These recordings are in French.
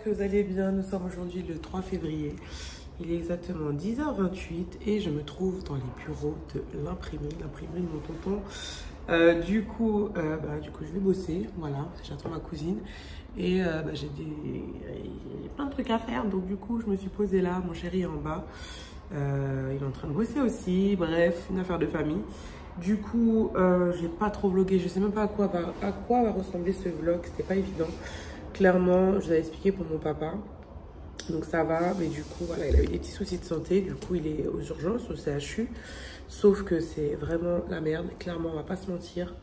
j'espère que vous allez bien. Nous sommes aujourd'hui le 3 février. Il est exactement 10h28 et je me trouve dans les bureaux de l'imprimerie de mon tonton. Du coup, je vais bosser, voilà, j'attends ma cousine et j'ai plein de trucs à faire. Donc du coup, je me suis posée là, mon chéri est en bas. Il est en train de bosser aussi, bref, une affaire de famille. Du coup, j'ai pas trop vlogué, je sais même pas à quoi va ressembler ce vlog, c'était pas évident. Clairement, je vous avais expliqué pour mon papa, donc ça va, mais du coup, voilà, il a eu des petits soucis de santé, du coup, il est aux urgences, au CHU, sauf que c'est vraiment la merde, clairement, on va pas se mentir.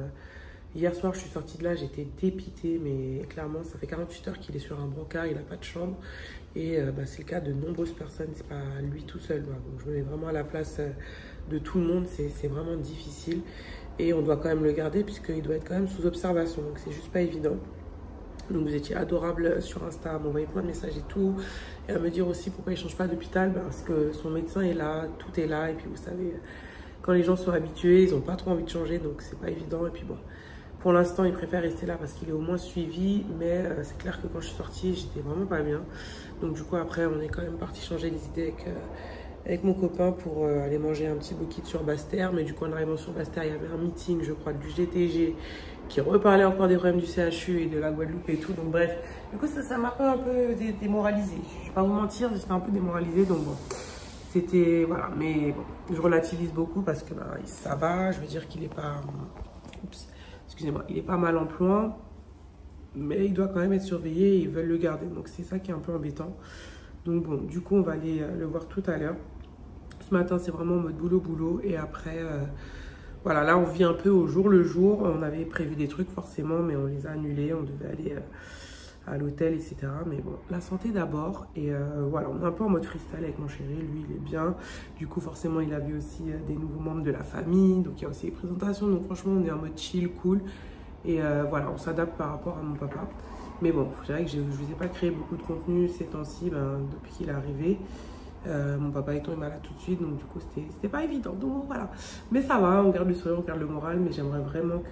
Hier soir, je suis sortie de là, j'étais dépitée, mais clairement, ça fait 48 heures qu'il est sur un brancard, il n'a pas de chambre. Et c'est le cas de nombreuses personnes, c'est pas lui tout seul. Donc je me mets vraiment à la place de tout le monde, c'est vraiment difficile. Et on doit quand même le garder puisqu'il doit être quand même sous observation, donc c'est juste pas évident. Donc vous étiez adorable sur Insta, à m'envoyer plein de messages et tout. Et à me dire aussi pourquoi il ne change pas d'hôpital, parce que son médecin est là, tout est là. Et puis vous savez, quand les gens sont habitués, ils n'ont pas trop envie de changer, donc c'est pas évident. Et puis bon, pour l'instant, il préfère rester là parce qu'il est au moins suivi. Mais c'est clair que quand je suis sortie, j'étais vraiment pas bien. Donc du coup, après, on est quand même parti changer les idées avec mon copain pour aller manger un petit bouquet sur Basse-Terre. Mais du coup, en arrivant sur Basse-Terre, il y avait un meeting, je crois, du GTG qui reparlait encore des problèmes du CHU et de la Guadeloupe et tout. Donc bref, du coup, ça m'a un peu démoralisée. Je vais pas vous mentir, j'étais un peu démoralisée. Donc bon, c'était... Voilà, mais bon, je relativise beaucoup parce que ça va. Je veux dire qu'il est pas... Oups, excusez-moi, il est pas mal en point. Mais il doit quand même être surveillé et ils veulent le garder. Donc c'est ça qui est un peu embêtant. Donc bon, du coup, on va aller le voir tout à l'heure. Ce matin, c'est vraiment en mode boulot. Et après, voilà, là, on vit un peu au jour le jour. On avait prévu des trucs forcément, mais on les a annulés. On devait aller à l'hôtel, etc. Mais bon, la santé d'abord. Et voilà, on est un peu en mode freestyle avec mon chéri. Lui, il est bien. Du coup, forcément, il a vu aussi des nouveaux membres de la famille. Donc il y a aussi les présentations. Donc franchement, on est en mode chill, cool. Et voilà, on s'adapte par rapport à mon papa. Mais bon, je dirais que je ne vous ai pas créé beaucoup de contenu ces temps-ci, depuis qu'il est arrivé. Mon papa étant malade tout de suite, donc du coup, c'était pas évident. Donc voilà. Mais ça va, on garde le sourire, on garde le moral. Mais j'aimerais vraiment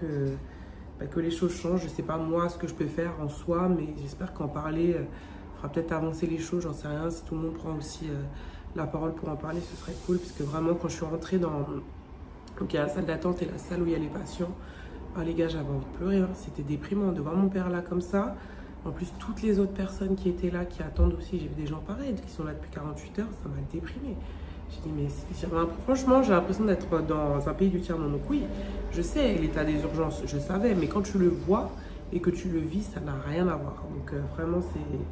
que les choses changent. Je sais pas moi ce que je peux faire en soi, mais j'espère qu'en parler fera peut-être avancer les choses. J'en sais rien. Si tout le monde prend aussi la parole pour en parler, ce serait cool. Parce que vraiment, quand je suis rentrée dans... Donc il y a la salle d'attente et la salle où il y a les patients. Oh les gars, j'avais envie de pleurer, hein. C'était déprimant de voir mon père là comme ça. En plus, toutes les autres personnes qui étaient là, qui attendent aussi, j'ai vu des gens pareils, qui sont là depuis 48 heures, ça m'a déprimé. J'ai dit, mais franchement, j'ai l'impression d'être dans un pays du tiers-monde. Donc oui, je sais l'état des urgences, je savais, mais quand tu le vois et que tu le vis, ça n'a rien à voir. Donc vraiment,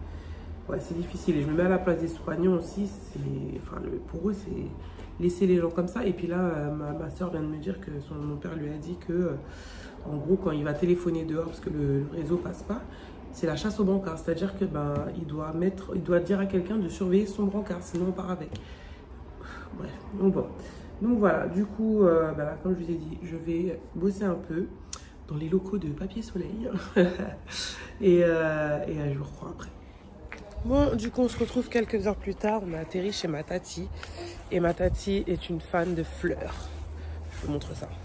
c'est difficile. Et je me mets à la place des soignants aussi. Pour eux, c'est laisser les gens comme ça. Et puis là, ma soeur vient de me dire que mon père lui a dit que, en gros, quand il va téléphoner dehors, parce que le réseau passe pas, c'est la chasse au brancard. C'est-à-dire que il doit dire à quelqu'un de surveiller son brancard, sinon on part avec. Bref, donc bon. Donc voilà, du coup, comme je vous ai dit, je vais bosser un peu dans les locaux de Papier Soleil. et je vous reprends après. Bon, du coup, on se retrouve quelques heures plus tard. On a atterri chez ma tati. Et ma tati est une fan de fleurs. Je vous montre ça.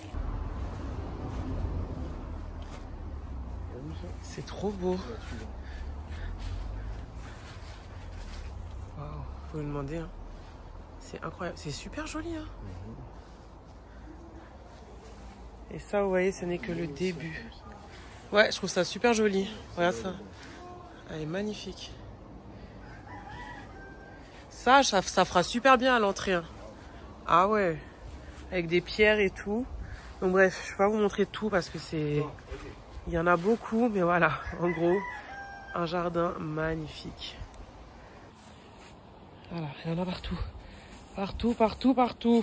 C'est trop beau. Waouh, faut lui demander. Hein. C'est incroyable. C'est super joli. Hein. Et ça, vous voyez, ce n'est que le début. Ouais, je trouve ça super joli. Regarde ça. Elle est magnifique. Ça fera super bien à l'entrée. Hein. Ah ouais. Avec des pierres et tout. Donc bref, je vais pas vous montrer tout parce que il y en a beaucoup. Mais voilà, en gros, un jardin magnifique. Voilà, il y en a partout. Partout.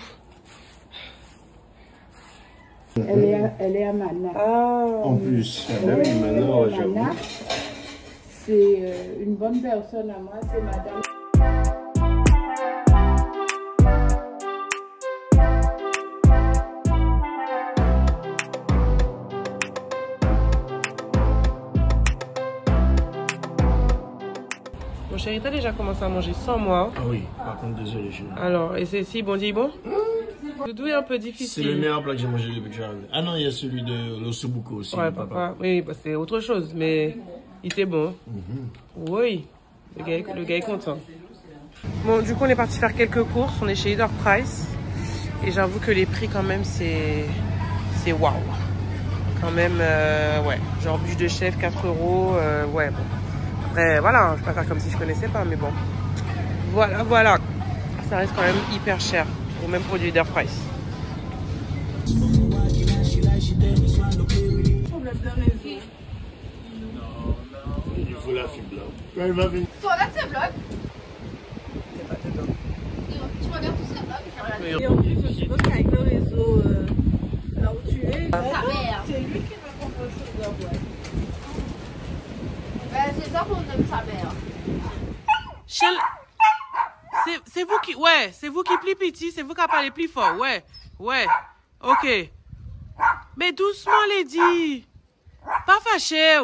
Elle est à Mana. Ah, en plus, maintenant, j'avoue. C'est une bonne personne à moi, c'est madame. Mon chéri, t'as déjà commencé à manger sans moi. Ah oui, par contre, désolé. Alors, et c'est si bon dit bon? Doudou est un peu difficile. C'est le meilleur plat que j'ai mangé depuis que je suis arrivé. Ah non, il y a celui de l'ossobuco aussi. Ouais, papa. Oui, bah, c'est autre chose, mais Il était bon. Oui, le gars est content. Bon, du coup, on est parti faire quelques courses. On est chez Leader Price. Et j'avoue que les prix, quand même, c'est waouh. Quand même, ouais. Genre bûche de chèvre, 4 €. Ouais, bon. Après, voilà, je vais pas faire comme si je connaissais pas, mais bon. Voilà, voilà. Ça reste quand même hyper cher. Ou même pour du Leader Price. Il faut la fibre là. Quand il va venir. Tu regardes ces vlogs? T'es pas dedans. Tu regardes tous ces vlogs? Je regarde. Oui. Et en plus, je suppose qu'avec le réseau là où tu es, Sa mère. c'est lui qui va prendre le chose de boîte. Ben, c'est ça qu'on aime sa mère. C'est vous qui... Ouais, c'est vous qui plus petit, c'est vous qui parlez plus fort. Ouais, ouais. Ok. Mais doucement, Lady. Pas fâché.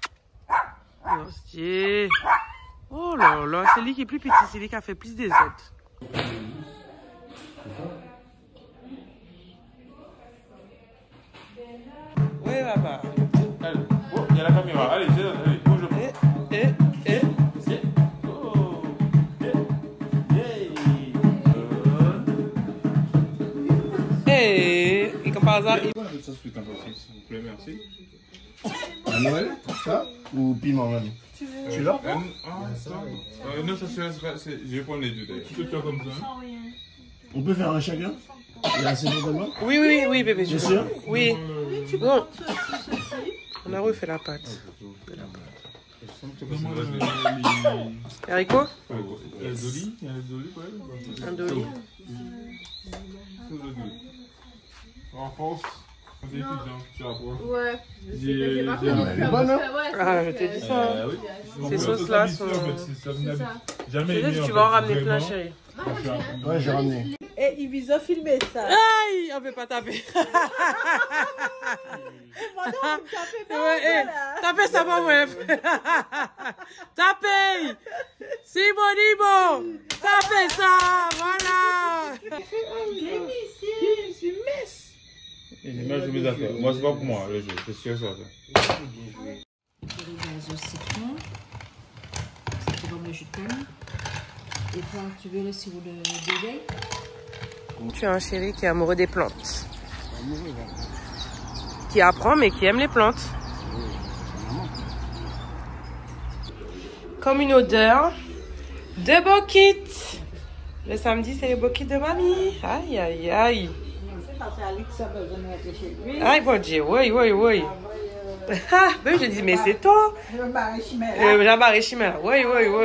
Hostie. Oh là là, c'est lui qui est plus petit, c'est lui qui a fait plus des autres. Oui, papa. Allez, oh, il y a la caméra. Allez, allez, bouge. Eh. Oh, Et comme par hasard, il... avec ça, s'il vous plaît, merci. À Noël, ça ou piment même? Tu l'as? Non, ça c'est. Je vais prendre les deux d'ailleurs. Tu peux faire comme ça. On peut faire un chacun? Il y a assez de moi? Oui, bébé. Bien sûr? Oui. Bon. On a refait la pâte. Haricot? Il y a le doli. Un doli. En France, quand t'es étudiant, tu apprends. Ouais. J'ai pas Elle est bonne, hein? Ah, je t'ai dit ça. oui. Ces sauces-là sont... Jamais C'est aimé, juste que tu en vas en fait, ramener plein, vraiment. chérie. Ouais, j'ai ramené. Et Ibiza filmé ça. Aïe, on peut pas taper. Madame, ça fait bien Ouais, ça, là. tapez ça, mon web. Tapez. Simon. Tapez ça, voilà. L'image de mes affaires. Moi, c'est pas pour moi, le jeu. C'est sûr, ça. Le gaz au citron. C'est comme le jus de canne. Et toi, tu veux le sirop de bébé? Tu as un chéri qui est amoureux des plantes. Qui apprend, mais qui aime les plantes. Comme une odeur de bokit. Le samedi, c'est les bokits de mamie. Aïe, aïe, aïe. Aïe, bon Dieu, oui. Ah, ben je dis, mais c'est toi. Jean-Marie Chimère. Oui.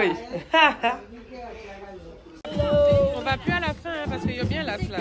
On va plus à la fin, hein, parce qu'il y a bien la là.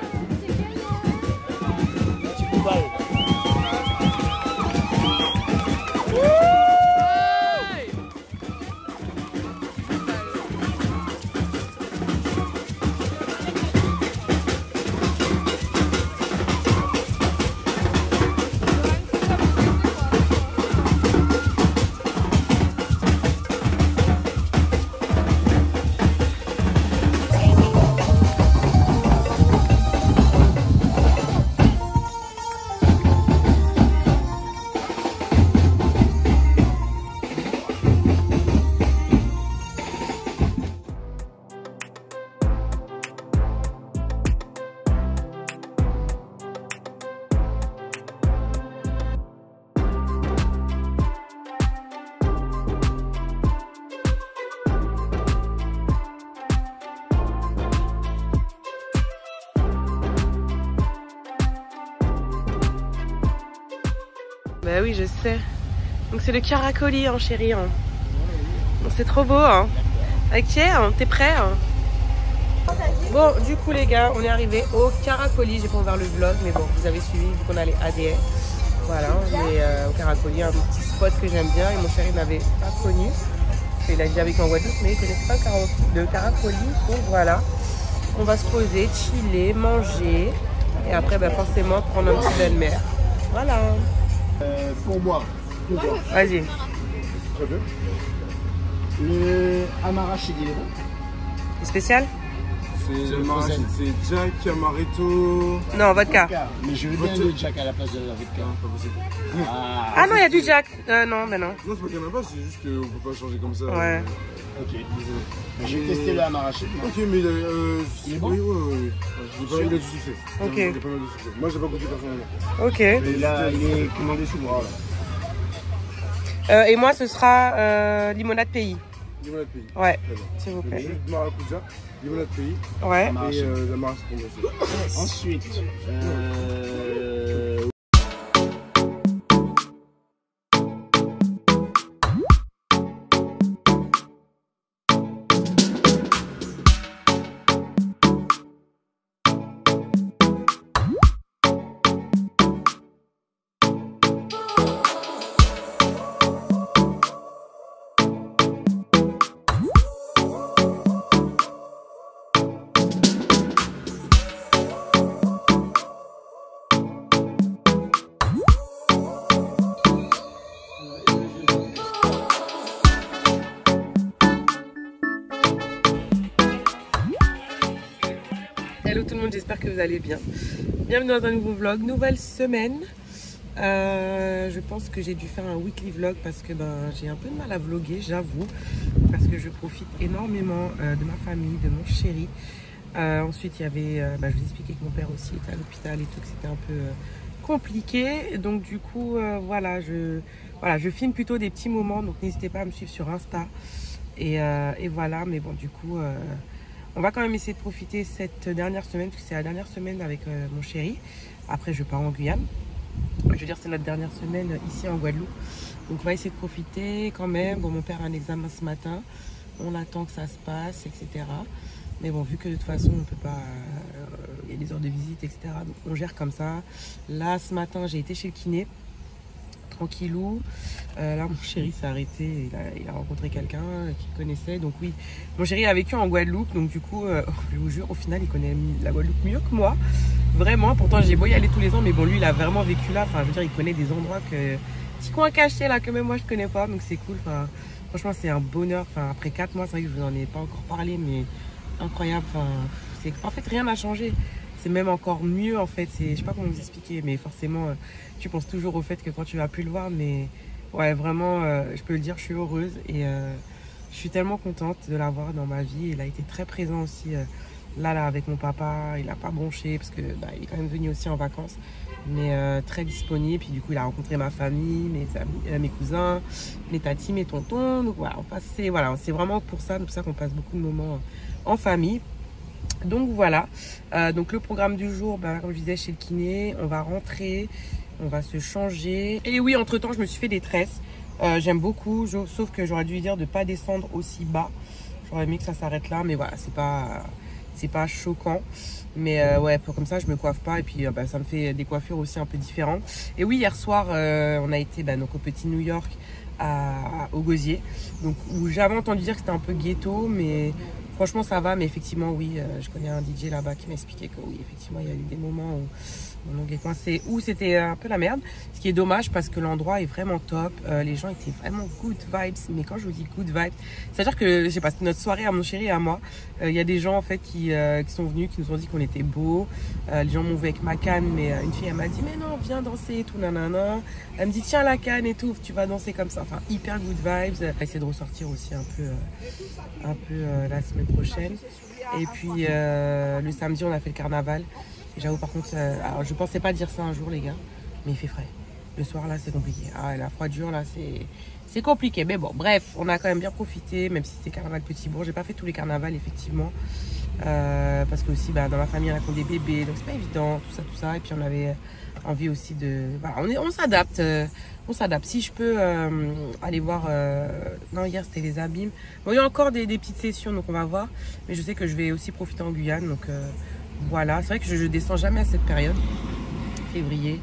Bah oui, je sais. Donc c'est le Caracoli, hein, chérie. Hein. C'est trop beau, hein. Ok, hein, t'es prêt, hein? Bon, du coup, les gars, on est arrivé au Caracoli. J'ai pas ouvert le vlog, mais bon, vous avez suivi, vu qu'on allait à ADS. Voilà, on est au Caracoli, un petit spot que j'aime bien. Et mon chéri n'avait pas connu. Il a déjà vécu en Guadeloupe, mais il ne connaissait pas le Caracoli. Donc voilà, on va se poser, chiller, manger. Et après, bah, forcément, prendre un petit bain de mer. Voilà. Pour boire. Vas-y. Très bien. Le Amara Chili, il est bon? C'est spécial? C'est Jack, Amaretto. Non, vodka. Mais je veux bien le Jack à la place de la vodka. Pas possible. Ah non, il y a du Jack. Non, mais non. Non, c'est pas qu'il n'y en a pas, c'est juste qu'on peut pas changer comme ça. Ouais. Ok, désolé. Mais je vais tester le Amaraché. Ok, mais il est bon. Oui. Il a du succès. Ok. Il a pas mal de succès. Moi, j'ai pas goûté personnellement. Ok. Mais là, il est commandé sous moi. Et moi, ce sera limonade pays. Limonade pays. Ouais, s'il vous plaît. Juste maracuja, limonade pays. Ouais. Et la marache pour moi aussi. Ensuite, Hello tout le monde, j'espère que vous allez bien. Bienvenue dans un nouveau vlog, nouvelle semaine. Je pense que j'ai dû faire un weekly vlog parce que j'ai un peu de mal à vlogger, j'avoue. Parce que je profite énormément de ma famille, de mon chéri. Ensuite, il y avait, je vous expliquais que mon père aussi était à l'hôpital et tout, que c'était un peu compliqué. Donc du coup, voilà, je filme plutôt des petits moments. Donc n'hésitez pas à me suivre sur Insta. Et voilà, mais bon, du coup... on va quand même essayer de profiter cette dernière semaine, parce que c'est la dernière semaine avec mon chéri. Après, je pars en Guyane. Je veux dire, c'est notre dernière semaine ici en Guadeloupe. Donc, on va essayer de profiter quand même. Bon, mon père a un examen ce matin. On attend que ça se passe, etc. Mais bon, vu que de toute façon, on peut pas... Il y a des heures de visite, etc. Donc, on gère comme ça. Là, ce matin, j'ai été chez le kiné. Tranquillou. Là, mon chéri s'est arrêté. Il a rencontré quelqu'un qu'il connaissait. Donc oui, mon chéri a vécu en Guadeloupe. Donc du coup, je vous jure, au final, il connaît la Guadeloupe mieux que moi. Vraiment. Pourtant, j'ai beau y aller tous les ans. Mais bon, lui, il a vraiment vécu là. Enfin, je veux dire, il connaît des endroits petits coins cachés là que même moi, je connais pas. Donc c'est cool. Enfin, franchement, c'est un bonheur. Enfin, après 4 mois, c'est vrai que je vous en ai pas encore parlé. Mais incroyable. Enfin, en fait, rien n'a changé. C'est même encore mieux en fait, je sais pas comment vous expliquer, mais forcément tu penses toujours au fait que quand tu vas plus le voir, mais ouais vraiment je peux le dire, je suis heureuse et je suis tellement contente de l'avoir dans ma vie. Il a été très présent aussi là avec mon papa, il a pas bronché parce que il est quand même venu aussi en vacances, mais très disponible. Puis du coup il a rencontré ma famille, mes cousins, mes tatis, mes tontons. Donc voilà, c'est vraiment pour ça qu'on passe beaucoup de moments en famille. Donc voilà, donc le programme du jour, comme je disais, chez le kiné, on va rentrer, on va se changer. Et oui, entre temps je me suis fait des tresses, j'aime beaucoup, sauf que j'aurais dû lui dire de ne pas descendre aussi bas. J'aurais aimé que ça s'arrête là, mais voilà, c'est pas choquant. Mais ouais, comme ça je me coiffe pas et puis ça me fait des coiffures aussi un peu différentes. Et oui, hier soir on a été donc au Petit New York au Gosier, donc où j'avais entendu dire que c'était un peu ghetto, mais franchement ça va. Mais effectivement oui, je connais un DJ là-bas qui m'a expliqué que oui, effectivement il y a eu des moments où mon ongle est coincé, où c'était un peu la merde, ce qui est dommage parce que l'endroit est vraiment top. Les gens étaient vraiment good vibes, mais quand je vous dis good vibes, c'est à dire que je sais pas, c'était notre soirée à mon chéri et à moi. Il y a des gens en fait qui sont venus, qui nous ont dit qu'on était beaux. Les gens m'ont vu avec ma canne, mais une fille elle m'a dit mais non, viens danser et tout, nanana. Elle me dit tiens la canne et tout, tu vas danser comme ça. Enfin hyper good vibes. On va essayer de ressortir aussi un peu la semaine prochaine. Et puis le samedi on a fait le carnaval. J'avoue par contre, alors je pensais pas dire ça un jour les gars, mais il fait frais. Le soir là c'est compliqué. Ah, la froidure là c'est compliqué. Mais bon bref, on a quand même bien profité, même si c'était carnaval petit bourg. J'ai pas fait tous les carnavals effectivement. Parce que aussi dans ma famille on a des bébés, donc c'est pas évident, tout ça. Et puis on avait envie aussi de... Voilà, on s'adapte. On s'adapte. Si je peux aller voir... Non, hier c'était les abîmes. Bon, il y a encore des petites sessions, donc on va voir. Mais je sais que je vais aussi profiter en Guyane, donc... Voilà, c'est vrai que je descends jamais à cette période, février,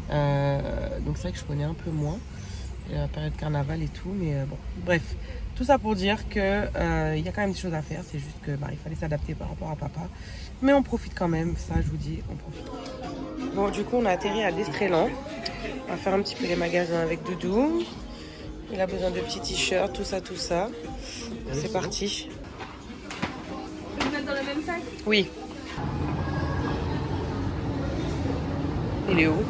donc c'est vrai que je connais un peu moins la période carnaval et tout, mais bon, bref, tout ça pour dire que il y a quand même des choses à faire, c'est juste que il fallait s'adapter par rapport à papa, mais on profite quand même, ça je vous dis, on profite. Bon, du coup on a atterri à Destrélan, on va faire un petit peu les magasins avec Doudou, il a besoin de petits t-shirts, tout ça, c'est parti. Je vais mettre dans la même Oui. Il est où?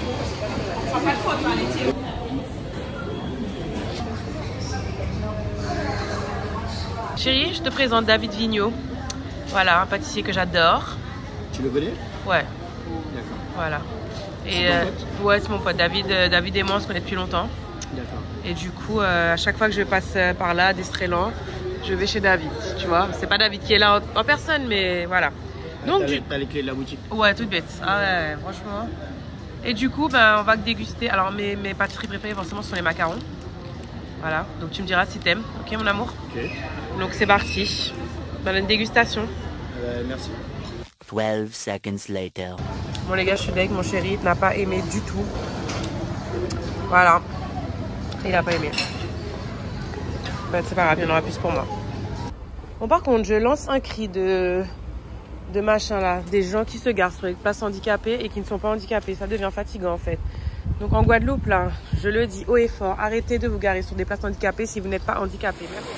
Chérie, je te présente David Vigneault. Voilà, un pâtissier que j'adore. Tu le connais? Ouais. D'accord. Voilà. Et C'est ton pote? ouais, c'est mon pote. David et moi, on se connaît depuis longtemps. D'accord. Et du coup, à chaque fois que je passe par là, d'Estrélan, je vais chez David. Tu vois, c'est pas David qui est là en personne, mais voilà. Donc, T'as les clés de la boutique? ouais, toute bête. Ah ouais, franchement. Et du coup, ben, on va déguster. Alors, mes pâtisseries préférées, forcément, ce sont les macarons. Voilà. Donc, tu me diras si t'aimes. Ok, mon amour? Ok. Donc, c'est parti. Dans une dégustation. Merci. 12 seconds later. Bon, les gars, je suis deg. Mon chéri n'a pas aimé du tout. Voilà. Il a pas aimé. Ben, c'est pas grave, il y en aura plus pour moi. Bon, par contre, je lance un cri de machin là, des gens qui se garent sur les places handicapées et qui ne sont pas handicapés. Ça devient fatigant en fait. Donc en Guadeloupe là, je le dis haut et fort, arrêtez de vous garer sur des places handicapées si vous n'êtes pas handicapé. Merci.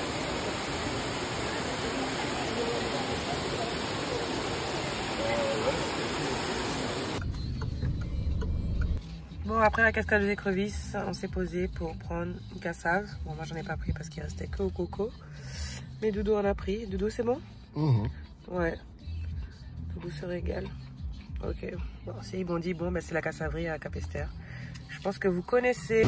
Bon, après la cascade des écrevisses, on s'est posé pour prendre une cassave. Bon, moi j'en ai pas pris parce qu'il restait que au coco. Mais Doudou en a pris. Doudou, c'est bon? Ouais. Doudou se régale. Ok. Bon, si ils m'ont dit bon, ben c'est la cassaverie à Capesterre. Je pense que vous connaissez.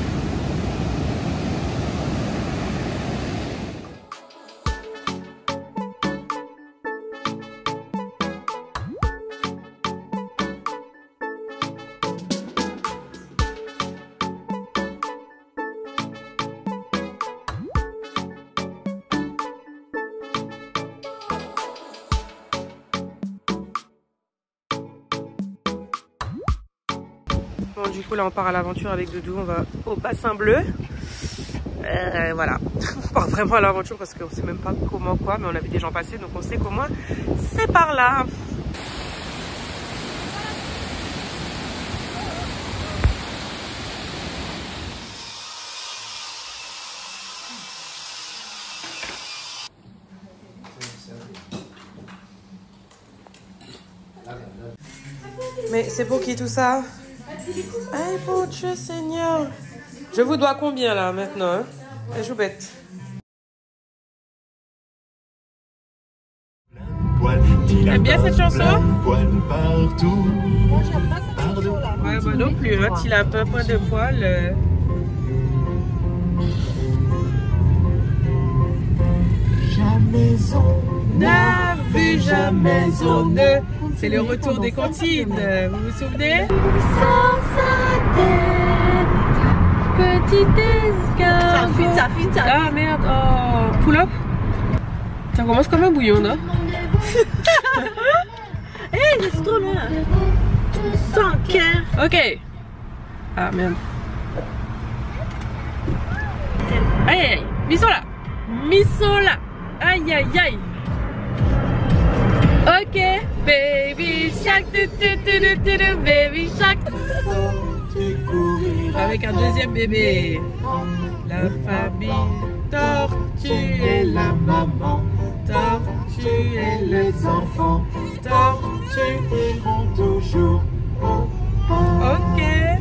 Bon, du coup, là, on part à l'aventure avec Doudou. On va au bassin bleu. Voilà. On part vraiment à l'aventure parce qu'on sait même pas comment quoi, mais on a vu des gens passer, donc on sait qu'au moins c'est par là. Mais c'est pour qui tout ça? Hey, bon Dieu Seigneur! Je vous dois combien là maintenant? Hein? Je joue bête. T'aimes bien cette chanson? Moi, j'aime pas cette chanson-là. Ouais, moi non plus. L'autre, il a un peu un point de poil. Jamais on N'a vu, jamais on ne. C'est le retour des comptines. Vous vous souvenez? Petite escargot. Ça fine. Ah merde. Oh. Pull up. Ça commence comme un bouillon, non? Hé, je suis trop loin. Sans cœur. Ok. Ah merde. Aïe aïe aïe. Missola. Missola. Aïe aïe aïe. Ok. Baby shark. Baby shark. Avec un deuxième bébé. La famille tortue et la maman. Tortue et les enfants. Tortue iront toujours. Ok.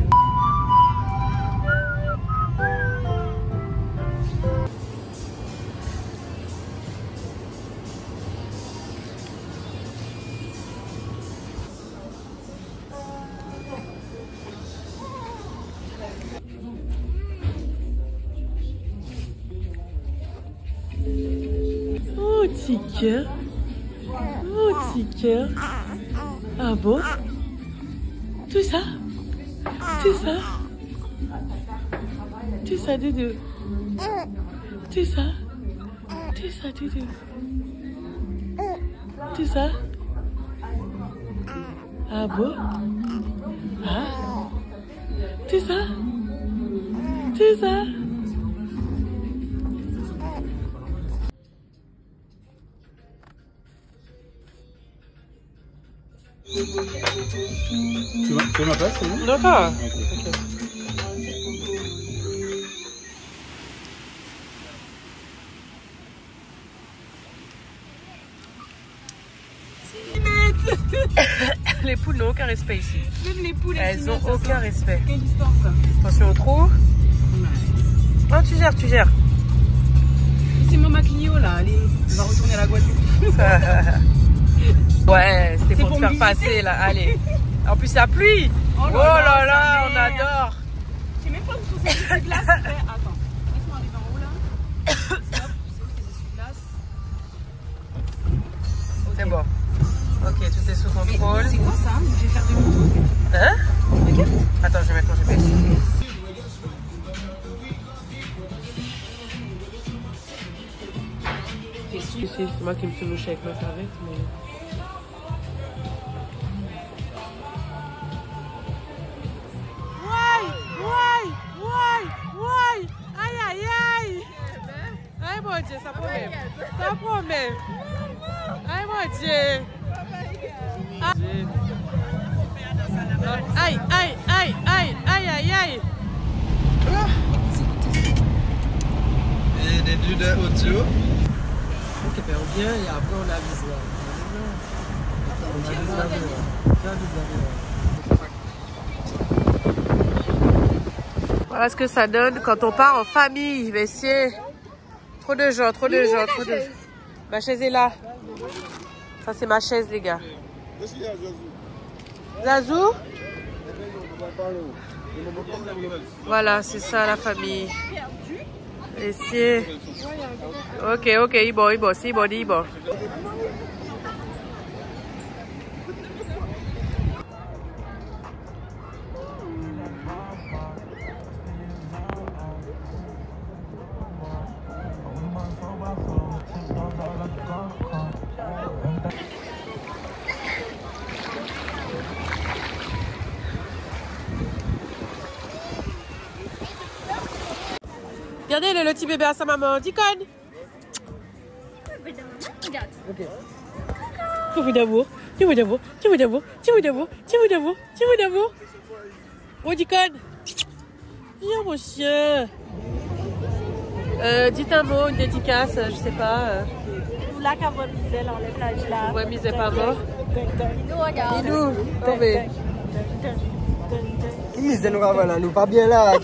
Oh, petit cœur. Oh, petit cœur. Ah bon? Tout ça? Tout ça? Tout ça, Doudou? Tout ça? Tout ça, Doudou? Tout ça? Ah bon? Ah? Tout ça? Tout ça? Tu veux ma place, c'est bon? D'accord. Ok. Les poules n'ont aucun respect ici. Même les poules, elles n'ont aucun respect. Quelle distance? Attention au trou. Oh, tu gères, tu gères. C'est Maman Clio là, allez, on va retourner à la Guadeloupe. Ouais, c'était pour te faire visiter. passer là, allez. En plus, la pluie. Oh là là, on adore. Je sais même pas où sont ces essuie-glaces. Attends, laisse-moi arriver en haut là. Stop, c'est où ces essuie-glaces? C'est bon. Ok, tout est sous contrôle. C'est quoi ça? Je vais faire demi-tour. Hein? Attends, je vais mettre ton GPS. C'est moi qui me suis mouché avec ma serviette, mais... Ouais. Aïe, aïe, aïe. Aïe, mon Dieu, ça promet. Ça promet. Aïe, mon Dieu. Aïe, aïe, aïe, aïe, aïe, aïe, aïe. Et des dudes audio. Ok, ben on vient et après on avise là. On avise là. Voilà ce que ça donne quand on part en famille, messieurs. Trop de gens, trop de gens, trop de gens. Ma chaise est là. Ça c'est ma chaise, les gars. Zazou? Voilà, c'est ça la famille. Messieurs. Ok, Ibo, c'est Ibo. Regardez le petit bébé à sa maman, Dicon. Ok. Tu veux d'amour. Oh, Dicon. Viens, mon chien. Dites un mot, une dédicace, je sais pas. Là, quand votre misère, enlève la là. Ouais, misez pas mort. Nous, regarde. Inou, tombez. Nous pas bien là,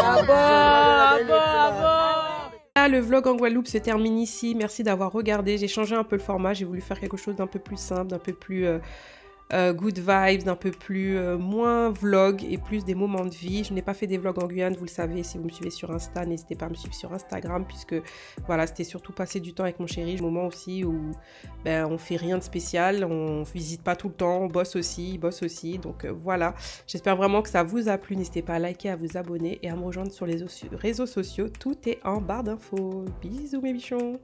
Le vlog en Guadeloupe se termine ici. Merci d'avoir regardé. J'ai changé un peu le format. J'ai voulu faire quelque chose d'un peu plus simple, d'un peu plus good vibes, d'un peu plus moins vlog et plus des moments de vie. Je n'ai pas fait des vlogs en Guyane, vous le savez. Si vous me suivez sur Insta, n'hésitez pas à me suivre sur Instagram puisque voilà, c'était surtout passer du temps avec mon chéri. Un moment aussi où on fait rien de spécial, on visite pas tout le temps, on bosse aussi, il bosse aussi. Donc voilà, j'espère vraiment que ça vous a plu. N'hésitez pas à liker, à vous abonner et à me rejoindre sur les réseaux sociaux. Tout est en barre d'infos. Bisous mes bichons.